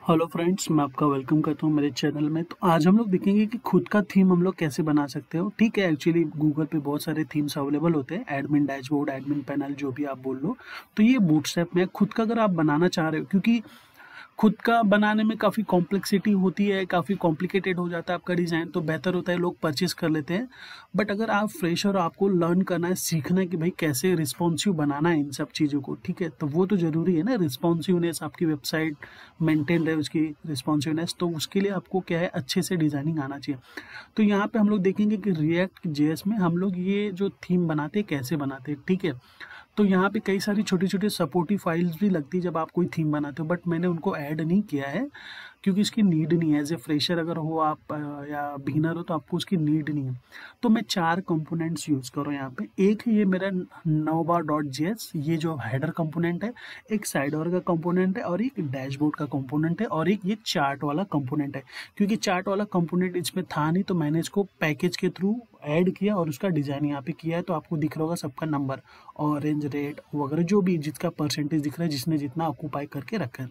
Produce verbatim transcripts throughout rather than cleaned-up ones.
Hello friends, मैं आपका welcome करता हूँ मेरे चैनल में। तो आज हम लोग देखेंगे कि खुद का थीम हम लोग कैसे बना सकते हो। ठीक है, एक्चुअली गूगल पे बहुत सारे थीम्स अवेलेबल होते हैं, एडमिन डैशबोर्ड, एडमिन पैनल, जो भी आप बोल लो। तो ये बूटस्ट्रैप में खुद का अगर आप बनाना चाह रहे हो, क्योंकि खुद का बनाने में काफ़ी कॉम्प्लेक्सिटी होती है, काफ़ी कॉम्प्लिकेटेड हो जाता है आपका डिज़ाइन, तो बेहतर होता है लोग परचेस कर लेते हैं। बट अगर आप फ्रेशर, आपको लर्न करना है, सीखना है कि भाई कैसे रिस्पॉन्सिव बनाना है इन सब चीज़ों को, ठीक है, तो वो तो ज़रूरी है ना। रिस्पॉन्सिवनेस, आपकी वेबसाइट मेंटेन रहे, उसकी रिस्पॉन्सिवनेस, तो उसके लिए आपको क्या है, अच्छे से डिज़ाइनिंग आना चाहिए। तो यहाँ पे हम लोग देखेंगे कि रिएक्ट जेएस में हम लोग ये जो थीम बनाते हैं कैसे बनाते हैं, ठीक है। तो यहाँ पे कई सारी छोटी छोटी सपोर्टिव फाइल्स भी लगती है जब आप कोई थीम बनाते हो, बट मैंने उनको ऐड नहीं किया है क्योंकि इसकी नीड नहीं है। एज ए फ्रेशर अगर हो आप अ, या बिगिनर हो तो आपको उसकी नीड नहीं है। तो मैं चार कंपोनेंट्स यूज़ कर रहा हूँ यहाँ पे। एक है ये मेरा नोवा डॉट जेएस, ये जो हेडर कंपोनेंट है, एक साइडर का कंपोनेंट है, और एक डैशबोर्ड का कंपोनेंट है, और एक ये चार्ट वाला कंपोनेंट है। क्योंकि चार्ट वाला कंपोनेंट इसमें था नहीं, तो मैंने इसको पैकेज के थ्रू ऐड किया और उसका डिज़ाइन यहाँ पे किया है। तो आपको दिख रहा होगा सबका नंबर, ऑरेंज, रेड वगैरह, जो भी जिसका परसेंटेज दिख रहा है, जिसने जितना ऑक्यूपाई करके रखा है।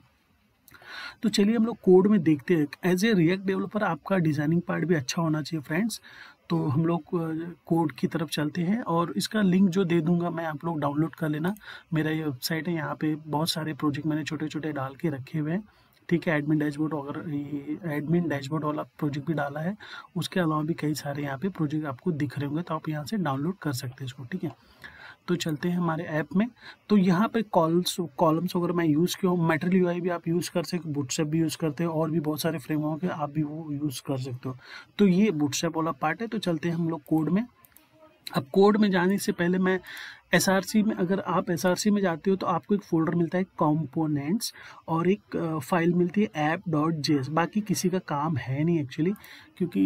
तो चलिए हम लोग कोड में देखते हैं। एज ए रिएक्ट डेवलपर आपका डिज़ाइनिंग पार्ट भी अच्छा होना चाहिए फ्रेंड्स। तो हम लोग कोड की तरफ चलते हैं, और इसका लिंक जो दे दूंगा मैं, आप लोग डाउनलोड कर लेना। मेरा ये वेबसाइट है, यहाँ पे बहुत सारे प्रोजेक्ट मैंने छोटे छोटे डाल के रखे हुए हैं, ठीक है। एडमिन डैशबोर्ड वगैरह, एडमिन डैशबोर्ड वाला प्रोजेक्ट भी डाला है। उसके अलावा भी कई सारे यहाँ पे प्रोजेक्ट आपको दिख रहे होंगे, तो आप यहाँ से डाउनलोड कर सकते हैं इसको, ठीक है। तो चलते हैं हमारे ऐप में। तो यहाँ पे कॉल्स कॉलम्स वगैरह मैं यूज़ किया हूँ। मटेरियल यूआई भी आप यूज़ कर सकते हो, बूटस्ट्रैप भी यूज़ करते हो, और भी बहुत सारे फ्रेमवर्क है, आप भी वो यूज़ कर सकते हो। तो ये बूटस्ट्रैप वाला पार्ट है। तो चलते हैं हम लोग कोड में। अब कोड में जाने से पहले मैं एसआरसी में, अगर आप एसआरसी में जाते हो तो आपको एक फोल्डर मिलता है कंपोनेंट्स, और एक फाइल मिलती है ऐप डॉट जेएस। बाकी किसी का काम है नहीं एक्चुअली, क्योंकि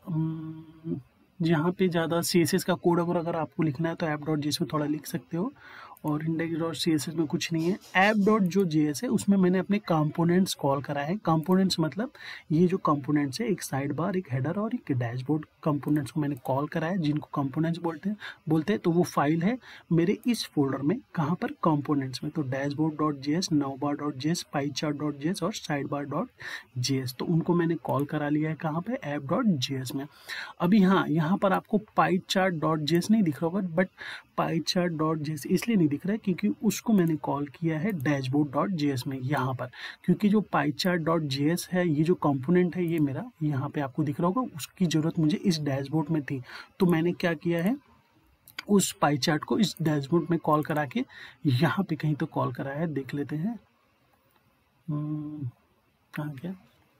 अम, यहाँ पे ज़्यादा सी एस एस का कोड अगर अगर आपको लिखना है तो ऐप डॉट जेएस में थोड़ा लिख सकते हो, और index dot C S S में कुछ नहीं है। ऐप डॉट जो जेएस है उसमें मैंने अपने कंपोनेंट्स कॉल करा है। कंपोनेंट्स मतलब ये जो कंपोनेंट्स है, एक साइड बार, एक हेडर और एक डैशबोर्ड, कंपोनेंट्स को मैंने कॉल करा है, जिनको कंपोनेंट्स बोलते हैं बोलते हैं तो वो फाइल है मेरे इस फोल्डर में। कहाँ पर? कंपोनेंट्स में। तो dashboard dot JS, nova dot JS, pie chart dot JS और साइड बार डॉट जेएस, तो उनको मैंने कॉल करा लिया है। कहाँ पे? ऐप डॉट जेएस में। अभी हाँ, यहाँ पर आपको पाई चार्ट डॉट जेएस नहीं दिख रहा होगा, but pie chart dot JS इसलिए नहीं दिख रहा है क्योंकि उसको मैंने कॉल किया है डैशबोर्ड डॉट जेएस में यहाँ पर। क्योंकि जो पाई चार्ट डॉट जेएस है, ये जो कंपोनेंट है, ये मेरा यहाँ पे आपको दिख रहा होगा, उसकी ज़रूरत मुझे इस डैशबोर्ड में थी। तो मैंने क्या किया है, उस पाई चार्ट को इस डैशबोर्ड में कॉल करा के यहाँ पे कहीं तो कॉल करा है, देख लेते हैं। हम्म, कहाँ गया?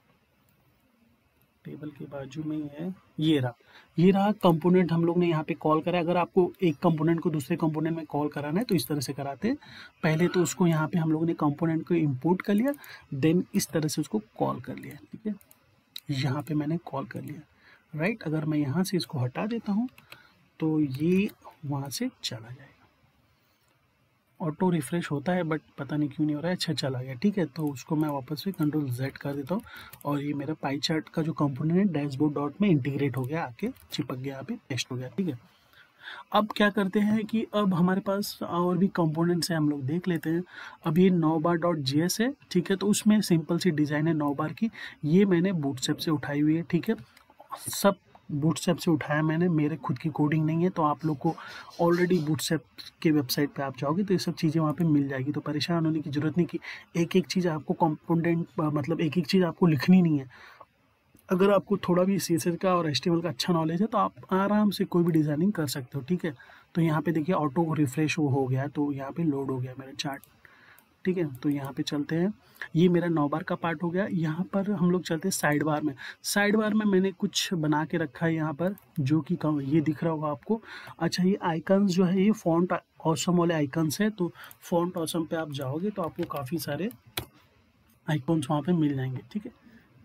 टेबल के बाजू में ही है, ये रहा। ये रहा कंपोनेंट हम लोग ने यहाँ पे कॉल करा है। अगर आपको एक कंपोनेंट को दूसरे कंपोनेंट में कॉल कराना है तो इस तरह से कराते हैं। पहले तो उसको यहाँ पे हम लोग ने कंपोनेंट को इंपोर्ट कर लिया, देन इस तरह से उसको कॉल कर लिया, ठीक है। यहाँ पे मैंने कॉल कर लिया, राइट। अगर मैं यहाँ से इसको हटा देता हूँ तो ये वहाँ से चला जाएगा। ऑटो रिफ्रेश होता है बट पता नहीं क्यों नहीं हो रहा है। अच्छा, चला गया, ठीक है। तो उसको मैं वापस से कंट्रोल जेड कर देता हूँ, और ये मेरा पाई चार्ट का जो कंपोनेंट है डैशबोर्ड डॉट में इंटीग्रेट हो गया, आके चिपक गया, यहाँ पे पेस्ट हो गया, ठीक है। अब क्या करते हैं कि अब हमारे पास और भी कंपोनेंट्स हैं, हम लोग देख लेते हैं। अब ये नोवा डॉट जेएस है, ठीक है। तो उसमें सिंपल सी डिज़ाइन है नौ बार की, ये मैंने बूटस्ट्रैप से उठाई हुई है, ठीक है। सब बूटस्ट्रैप से उठाया मैंने, मेरे खुद की कोडिंग नहीं है। तो आप लोग को ऑलरेडी बूटस्ट्रैप के वेबसाइट पे आप जाओगे तो ये सब चीज़ें वहाँ पे मिल जाएगी, तो परेशान होने की ज़रूरत नहीं कि एक एक चीज़ आपको कंपोनेंट, मतलब एक एक चीज़ आपको लिखनी नहीं है। अगर आपको थोड़ा भी सी एस एस का और एच टी एम एल का अच्छा नॉलेज है तो आप आराम से कोई भी डिज़ाइनिंग कर सकते हो, ठीक है। तो यहाँ पे देखिए ऑटो रिफ्रेश वो हो गया, तो यहाँ पे लोड हो गया मेरा चार्ट, ठीक है। तो यहाँ पे चलते हैं, ये मेरा नौ बार का पार्ट हो गया। यहाँ पर हम लोग चलते हैं साइड बार में। साइड बार में मैंने कुछ बना के रखा है यहाँ पर, जो कि ये दिख रहा होगा आपको। अच्छा, ये आइकन्स जो है, ये फॉन्ट ऑसम वाले आइकन्स है। तो फॉन्ट ऑसम पे आप जाओगे तो आपको काफ़ी सारे आइकॉन्स वहाँ पे मिल जाएंगे, ठीक है।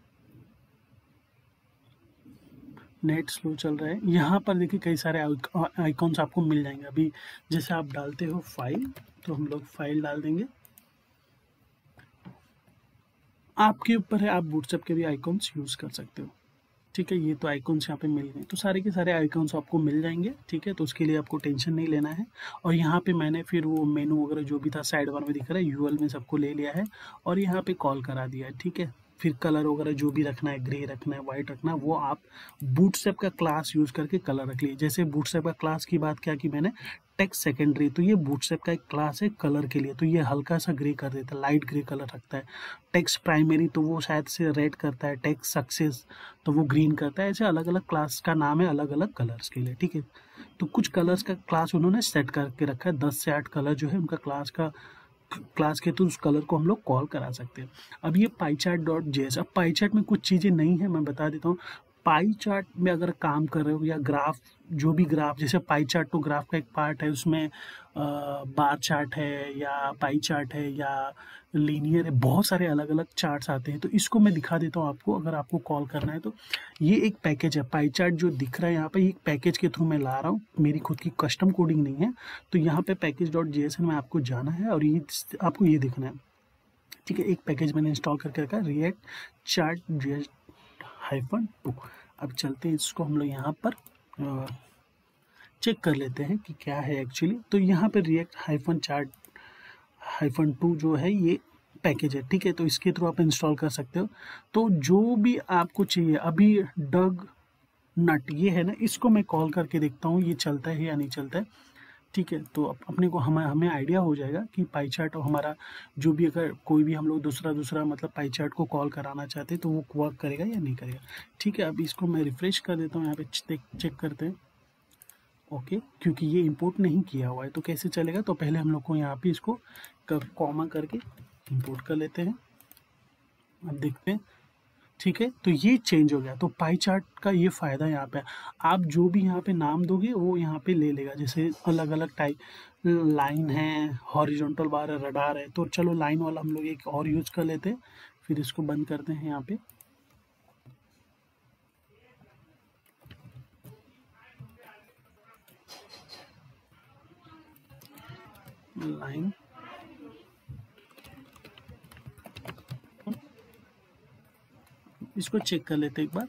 नेट स्लो चल रहा है। यहाँ पर देखिए कई सारे आइकॉन्स आपको मिल जाएंगे। अभी जैसे आप डालते हो फाइल, तो हम लोग फाइल डाल देंगे, आपके ऊपर है, आप बूटस्ट्रैप के भी आइकॉन्स यूज़ कर सकते हो, ठीक है। ये तो आइकॉन्स यहाँ पे मिल गए, तो सारे के सारे आइकॉन्स आपको मिल जाएंगे, ठीक है। तो उसके लिए आपको टेंशन नहीं लेना है। और यहाँ पे मैंने फिर वो मेनू वगैरह जो भी था साइड बार में दिख रहा है, यूएल में सबको ले लिया है और यहाँ पे कॉल करा दिया है, ठीक है। फिर कलर वगैरह जो भी रखना है, ग्रे रखना है, वाइट रखना है, वो आप बूटस्ट्रैप का क्लास यूज़ करके कलर रख लीजिए। जैसे बूटस्ट्रैप का क्लास की बात क्या की मैंने, टेक्स्ट सेकेंडरी, तो ये बूटस्ट्रैप का एक क्लास है कलर के लिए, तो ये हल्का सा ग्रे कर देता है, लाइट ग्रे कलर रखता है। टेक्स्ट प्राइमरी तो वो शायद से रेड करता है, टेक्स्ट सक्सेस तो वो ग्रीन करता है। ऐसे अलग अलग क्लास का नाम है अलग अलग कलर्स के लिए, ठीक है। तो कुछ कलर्स का क्लास उन्होंने सेट करके रखा है, दस से आठ कलर जो है उनका क्लास का क्लास के, तो उस कलर को हम लोग कॉल करा सकते हैं। अब ये पाई चार्ट डॉट जेएस, अब पाई चार्ट में कुछ चीज़ें नहीं है, मैं बता देता हूँ। पाई चार्ट में अगर काम कर रहे हो या ग्राफ, जो भी ग्राफ, जैसे पाई चार्ट तो ग्राफ का एक पार्ट है, उसमें बार चार्ट है या पाई चार्ट है या लीनियर है, बहुत सारे अलग अलग चार्ट्स आते हैं। तो इसको मैं दिखा देता हूँ आपको, अगर आपको कॉल करना है तो। ये एक पैकेज है, पाई चार्ट जो दिख रहा है यहाँ पे, ये एक पैकेज के थ्रू मैं ला रहा हूँ, मेरी खुद की कस्टम कोडिंग नहीं है। तो यहाँ पे पैकेज डॉट जेएसएन में आपको जाना है और ये आपको ये देखना है, ठीक है। एक पैकेज मैंने इंस्टॉल करके रखा है, React chart JS hyphen two. अब चलते हैं इसको हम लोग यहाँ पर चेक कर लेते हैं कि क्या है एक्चुअली। तो यहाँ पे React hyphen chart hyphen two जो है ये पैकेज है, ठीक है। तो इसके थ्रू आप इंस्टॉल कर सकते हो। तो जो भी आपको चाहिए, अभी डग नट ये है ना, इसको मैं कॉल करके देखता हूँ ये चलता है या नहीं चलता है, ठीक है। तो अपने को हमें हमें आइडिया हो जाएगा कि पाई चार्ट और हमारा जो भी, अगर कोई भी हम लोग दूसरा दूसरा मतलब पाई चार्ट को कॉल कराना चाहते हैं तो वो वर्क करेगा या नहीं करेगा, ठीक है। अब इसको मैं रिफ्रेश कर देता हूँ, यहाँ पे चेक चेक करते हैं। ओके, क्योंकि ये इंपोर्ट नहीं किया हुआ है तो कैसे चलेगा, तो पहले हम लोग को यहाँ पे इसको कॉमा करके इंपोर्ट कर लेते हैं। अब देखते हैं, ठीक है। तो ये चेंज हो गया। तो पाई चार्ट का ये फ़ायदा यहाँ पे, आप जो भी यहाँ पे नाम दोगे वो यहाँ पे ले लेगा। जैसे अलग अलग टाइप लाइन है, हॉरिजॉन्टल बार है, रडार है, तो चलो लाइन वाला हम लोग एक और यूज़ कर लेते हैं। फिर इसको बंद करते हैं यहाँ पे। लाइन इसको चेक कर लेते हैं एक बार।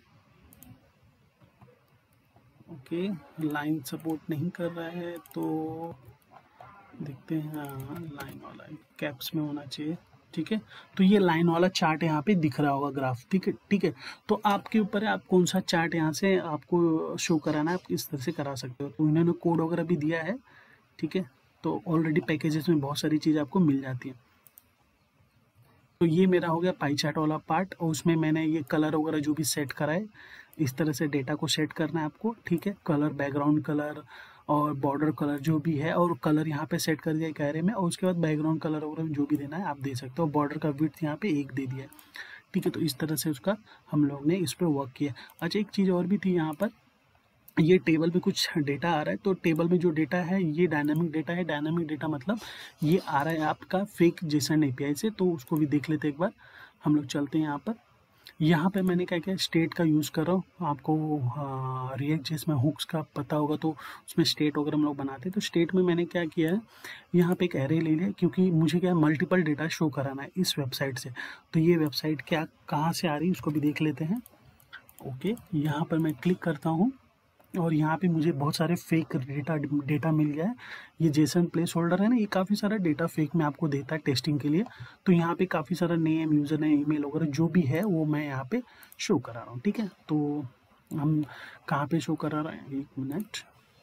ओके, लाइन सपोर्ट नहीं कर रहा है तो देखते हैं। हाँ, लाइन वाला कैप्स में होना चाहिए, ठीक है। तो ये लाइन वाला चार्ट यहाँ पे दिख रहा होगा ग्राफ, ठीक है, ठीक है। तो आपके ऊपर है आप कौन सा चार्ट यहाँ से आपको शो कराना है, आप इस तरह से करा सकते हो। तो इन्होंने कोड वगैरह भी दिया है, ठीक है। तो ऑलरेडी पैकेजेस में बहुत सारी चीज़ आपको मिल जाती है। तो ये मेरा हो गया पाई चार्ट वाला पार्ट, और उसमें मैंने ये कलर वगैरह जो भी सेट करा है, इस तरह से डेटा को सेट करना है आपको, ठीक है। कलर, बैकग्राउंड कलर और बॉर्डर कलर जो भी है, और कलर यहाँ पे सेट कर दिया है कैरे में, और उसके बाद बैकग्राउंड कलर वगैरह जो भी देना है आप दे सकते हो। बॉर्डर का विड्थ यहाँ पे एक दे दिया है, ठीक है। तो इस तरह से उसका हम लोग ने इस पर वर्क किया। अच्छा, एक चीज़ और भी थी यहाँ पर, ये टेबल में कुछ डेटा आ रहा है। तो टेबल में जो डेटा है ये डायनामिक डेटा है। डायनामिक डेटा मतलब ये आ रहा है आपका फेक जेसन एपीआई से, तो उसको भी देख लेते हैं एक बार। हम लोग चलते हैं यहाँ पर। यहाँ पे मैंने क्या किया, स्टेट का यूज़ कर रहा हूँ। आपको रिएक्ट जिसमें हुक्स का पता होगा तो उसमें स्टेट वगैरह हम लोग बनाते हैं। तो स्टेट में मैंने क्या किया है, यहाँ पे एक एरे ले लिया, क्योंकि मुझे क्या है मल्टीपल डेटा शो कराना है इस वेबसाइट से। तो ये वेबसाइट क्या कहाँ से आ रही है उसको भी देख लेते हैं। ओके, यहाँ पर मैं क्लिक करता हूँ और यहाँ पे मुझे बहुत सारे फेक डेटा डेटा मिल गया है। ये जेसन प्लेस होल्डर है ना, ये काफ़ी सारा डेटा फेक में आपको देता है टेस्टिंग के लिए। तो यहाँ पे काफ़ी सारा नेम, यूज़र नेम, ईमेल वगैरह जो भी है वो मैं यहाँ पे शो करा रहा हूँ, ठीक है। तो हम कहाँ पे शो करा रहे हैं, एक मिनट,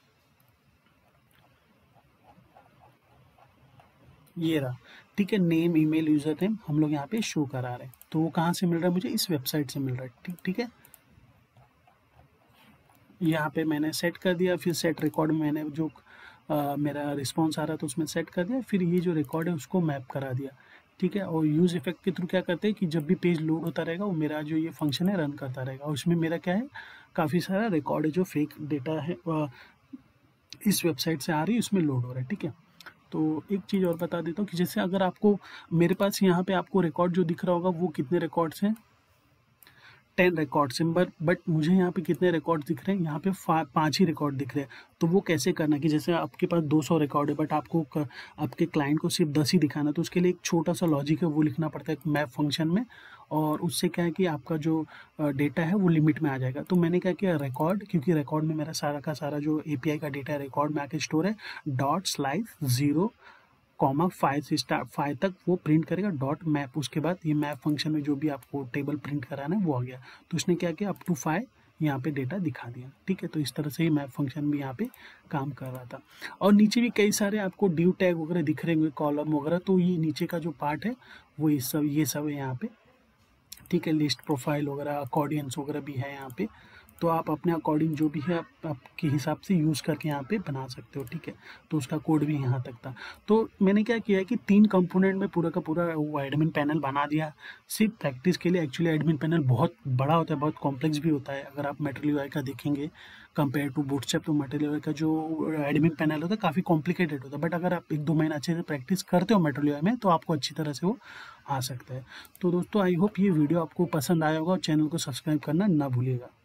ये रहा, ठीक है। नेम, ईमेल, यूज़र नेम हम लोग यहाँ पे शो करा रहे हैं। तो वो कहाँ से मिल रहा है, मुझे इस वेबसाइट से मिल रहा है, ठीक ठीक है। यहाँ पे मैंने सेट कर दिया। फिर सेट रिकॉर्ड में मैंने जो आ, मेरा रिस्पॉन्स आ रहा था उसमें सेट कर दिया। फिर ये जो रिकॉर्ड है उसको मैप करा दिया, ठीक है। और यूज़ इफेक्ट के थ्रू क्या करते हैं कि जब भी पेज लोड होता रहेगा वो मेरा जो ये फंक्शन है रन करता रहेगा। और उसमें मेरा क्या है, काफ़ी सारा रिकॉर्ड है जो फेक डेटा है आ, इस वेबसाइट से आ रही है, उसमें लोड हो रहा है, ठीक है। तो एक चीज़ और बता देता हूँ कि जैसे अगर आपको, मेरे पास यहाँ पे आपको रिकॉर्ड जो दिख रहा होगा वो कितने रिकॉर्ड्स हैं, टेन रिकॉर्ड्स हैं। बट बट मुझे यहाँ पे कितने रिकॉर्ड दिख रहे हैं, यहाँ पे पाँच ही रिकॉर्ड दिख रहे हैं। तो वो कैसे करना कि जैसे आपके पास दो सौ रिकॉर्ड है बट आपको क, आपके क्लाइंट को सिर्फ दस ही दिखाना, तो उसके लिए एक छोटा सा लॉजिक है वो लिखना पड़ता है मैप फंक्शन में। और उससे क्या है कि आपका जो डेटा है वो लिमिट में आ जाएगा। तो मैंने क्या किया, रिकॉर्ड, क्योंकि रिकॉर्ड में मेरा सारा का सारा जो एपीआई का डेटा है रिकॉर्ड में आके स्टोर है, dot slice zero comma five से स्टार्ट फाइव तक वो प्रिंट करेगा डॉट मैप। उसके बाद ये मैप फंक्शन में जो भी आपको टेबल प्रिंट कराना है वो आ गया। तो उसने क्या किया, अप टू फाइव यहाँ पे डेटा दिखा दिया। ठीक है, तो इस तरह से ही मैप फंक्शन भी यहाँ पे काम कर रहा था। और नीचे भी कई सारे आपको ड्यू टैग वगैरह दिख रहे होंगे, कॉलम वगैरह। तो ये नीचे का जो पार्ट है वो ये सब ये सब है यहाँ पे। ठीक है, लिस्ट प्रोफाइल वगैरह अकॉर्डियंस वगैरह भी है यहाँ पे। तो आप अपने अकॉर्डिंग जो भी है आप, आपके हिसाब से यूज़ करके यहाँ पे बना सकते हो। ठीक है, तो उसका कोड भी यहाँ तक था। तो मैंने क्या किया है कि तीन कंपोनेंट में पूरा का पूरा वो एडमिन पैनल बना दिया सिर्फ प्रैक्टिस के लिए। एक्चुअली एडमिन पैनल बहुत बड़ा होता है, बहुत कॉम्प्लेक्स भी होता है। अगर आप मेटल यूआई का देखेंगे कंपेयर टू बूटस्ट्रैप, तो मेटल यूआई का जो एडमिन पैनल होता है काफ़ी कॉम्प्लिकेटेड होता है। बट अगर आप एक दो महीना अच्छे से प्रैक्टिस करते हो मेटल यूआई में तो आपको अच्छी तरह से वो आ सकता है। तो दोस्तों आई होप ये वीडियो आपको पसंद आया होगा और चैनल को सब्सक्राइब करना ना भूलिएगा।